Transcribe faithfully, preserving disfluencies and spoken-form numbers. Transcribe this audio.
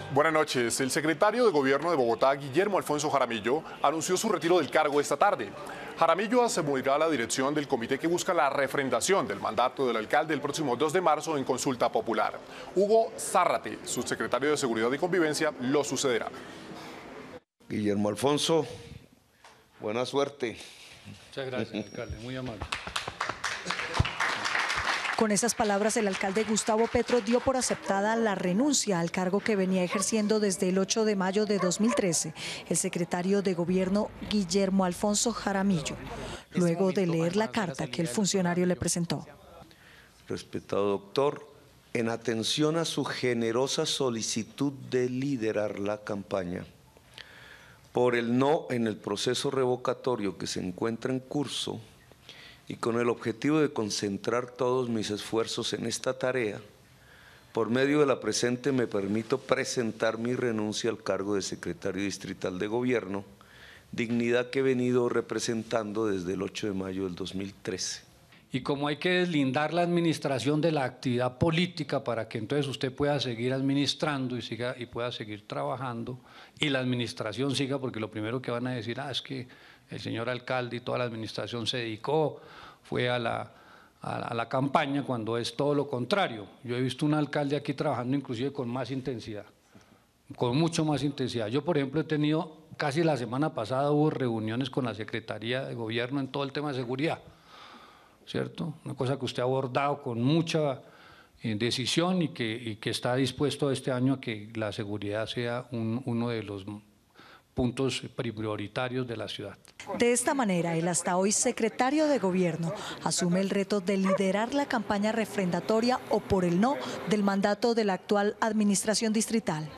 Buenas noches. El secretario de Gobierno de Bogotá, Guillermo Alfonso Jaramillo, anunció su retiro del cargo esta tarde. Jaramillo asumirá la dirección del comité que busca la refrendación del mandato del alcalde el próximo dos de marzo en consulta popular. Hugo Zárrate, subsecretario de Seguridad y Convivencia, lo sucederá. Guillermo Alfonso, buena suerte. Muchas gracias, alcalde, muy amable. Con esas palabras, el alcalde Gustavo Petro dio por aceptada la renuncia al cargo que venía ejerciendo desde el ocho de mayo de dos mil trece, el secretario de Gobierno Guillermo Alfonso Jaramillo, luego de leer la carta que el funcionario le presentó. Respetado doctor, en atención a su generosa solicitud de liderar la campaña, por el no en el proceso revocatorio que se encuentra en curso, y con el objetivo de concentrar todos mis esfuerzos en esta tarea, por medio de la presente me permito presentar mi renuncia al cargo de secretario distrital de Gobierno, dignidad que he venido representando desde el ocho de mayo del dos mil trece. Y como hay que deslindar la administración de la actividad política para que entonces usted pueda seguir administrando y, siga, y pueda seguir trabajando, y la administración siga, porque lo primero que van a decir, ah, es que el señor alcalde y toda la administración se dedicó, fue a la, a, a la campaña, cuando es todo lo contrario. Yo he visto un alcalde aquí trabajando inclusive con más intensidad, con mucho más intensidad. Yo, por ejemplo, he tenido, casi la semana pasada hubo reuniones con la Secretaría de Gobierno en todo el tema de seguridad, ¿cierto? Una cosa que usted ha abordado con mucha eh, decisión y que, y que está dispuesto este año a que la seguridad sea un, uno de los puntos prioritarios de la ciudad. De esta manera, el hasta hoy secretario de Gobierno asume el reto de liderar la campaña refrendatoria o por el no del mandato de la actual administración distrital.